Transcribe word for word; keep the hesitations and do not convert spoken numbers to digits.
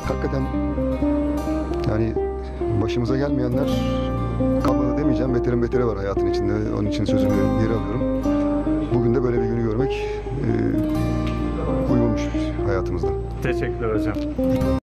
hakikaten yani başımıza gelmeyenler kalmadı demeyeceğim. Beterin beteri var hayatın içinde. Onun için sözümü geri alıyorum. Bugün de böyle bir günü görmek e, uygunmuş hayatımızda. Teşekkürler hocam.